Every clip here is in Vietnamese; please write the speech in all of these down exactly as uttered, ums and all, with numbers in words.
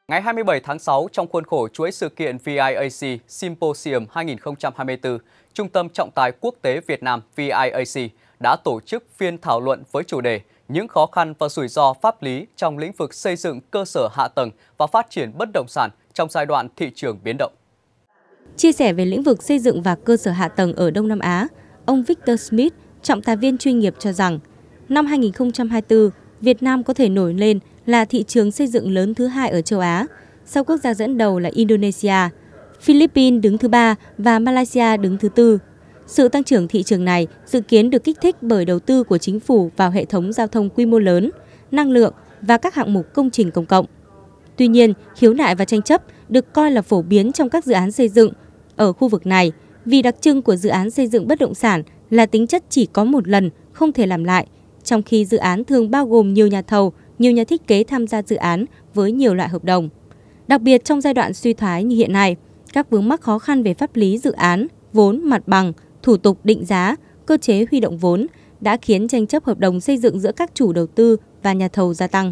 Ngày hai mươi bảy tháng sáu, trong khuôn khổ chuỗi sự kiện vê i a xê Symposium hai nghìn không trăm hai mươi tư, Trung tâm Trọng tài Quốc tế Việt Nam vê i a xê đã tổ chức phiên thảo luận với chủ đề những khó khăn và rủi ro pháp lý trong lĩnh vực xây dựng cơ sở hạ tầng và phát triển bất động sản trong giai đoạn thị trường biến động. Chia sẻ về lĩnh vực xây dựng và cơ sở hạ tầng ở Đông Nam Á, ông Victor Smith, trọng tài viên chuyên nghiệp cho rằng, năm hai nghìn không trăm hai mươi tư, Việt Nam có thể nổi lên là thị trường xây dựng lớn thứ hai ở châu Á, sau quốc gia dẫn đầu là Indonesia, Philippines đứng thứ ba và Malaysia đứng thứ tư. Sự tăng trưởng thị trường này dự kiến được kích thích bởi đầu tư của chính phủ vào hệ thống giao thông quy mô lớn, năng lượng và các hạng mục công trình công cộng. Tuy nhiên, khiếu nại và tranh chấp được coi là phổ biến trong các dự án xây dựng ở khu vực này vì đặc trưng của dự án xây dựng bất động sản là tính chất chỉ có một lần, không thể làm lại, trong khi dự án thường bao gồm nhiều nhà thầu, nhiều nhà thiết kế tham gia dự án với nhiều loại hợp đồng. Đặc biệt trong giai đoạn suy thoái như hiện nay, các vướng mắc khó khăn về pháp lý dự án, vốn, mặt bằng, thủ tục định giá, cơ chế huy động vốn đã khiến tranh chấp hợp đồng xây dựng giữa các chủ đầu tư và nhà thầu gia tăng.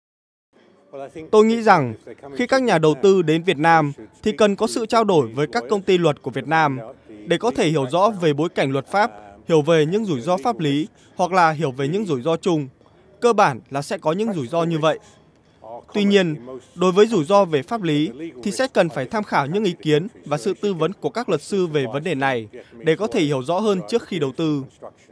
Tôi nghĩ rằng khi các nhà đầu tư đến Việt Nam thì cần có sự trao đổi với các công ty luật của Việt Nam để có thể hiểu rõ về bối cảnh luật pháp, hiểu về những rủi ro pháp lý hoặc là hiểu về những rủi ro chung. Cơ bản là sẽ có những rủi ro như vậy. Tuy nhiên, đối với rủi ro về pháp lý thì sẽ cần phải tham khảo những ý kiến và sự tư vấn của các luật sư về vấn đề này để có thể hiểu rõ hơn trước khi đầu tư.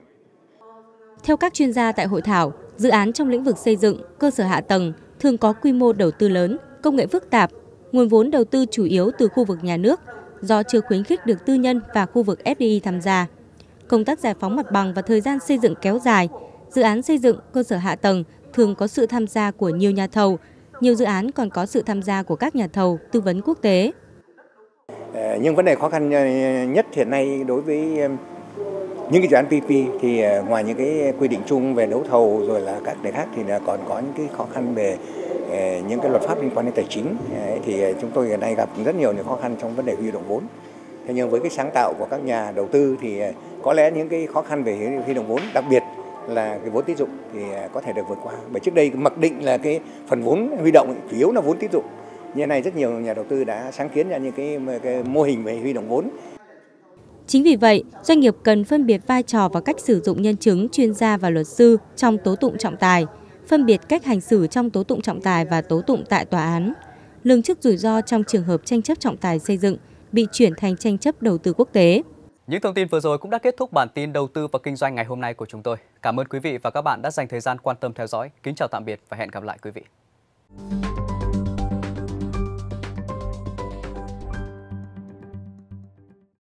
Theo các chuyên gia tại hội thảo, dự án trong lĩnh vực xây dựng, cơ sở hạ tầng thường có quy mô đầu tư lớn, công nghệ phức tạp, nguồn vốn đầu tư chủ yếu từ khu vực nhà nước, do chưa khuyến khích được tư nhân và khu vực ép đê i tham gia. Công tác giải phóng mặt bằng và thời gian xây dựng kéo dài, dự án xây dựng cơ sở hạ tầng thường có sự tham gia của nhiều nhà thầu, nhiều dự án còn có sự tham gia của các nhà thầu tư vấn quốc tế. Nhưng vấn đề khó khăn nhất hiện nay đối với những cái dự án pê pê thì ngoài những cái quy định chung về đấu thầu rồi là các đề khác thì còn có những cái khó khăn về những cái luật pháp liên quan đến tài chính, thì chúng tôi hiện nay gặp rất nhiều những khó khăn trong vấn đề huy động vốn. Thế nhưng với cái sáng tạo của các nhà đầu tư thì có lẽ những cái khó khăn về huy động vốn, đặc biệt là cái vốn tín dụng thì có thể được vượt qua. Bởi trước đây mặc định là cái phần vốn huy động chủ yếu là vốn tín dụng. Như này rất nhiều nhà đầu tư đã sáng kiến ra những cái, cái mô hình về huy động vốn. Chính vì vậy, doanh nghiệp cần phân biệt vai trò và cách sử dụng nhân chứng, chuyên gia và luật sư trong tố tụng trọng tài, phân biệt cách hành xử trong tố tụng trọng tài và tố tụng tại tòa án, lường trước rủi ro trong trường hợp tranh chấp trọng tài xây dựng bị chuyển thành tranh chấp đầu tư quốc tế. Những thông tin vừa rồi cũng đã kết thúc bản tin đầu tư và kinh doanh ngày hôm nay của chúng tôi. Cảm ơn quý vị và các bạn đã dành thời gian quan tâm theo dõi. Kính chào tạm biệt và hẹn gặp lại quý vị.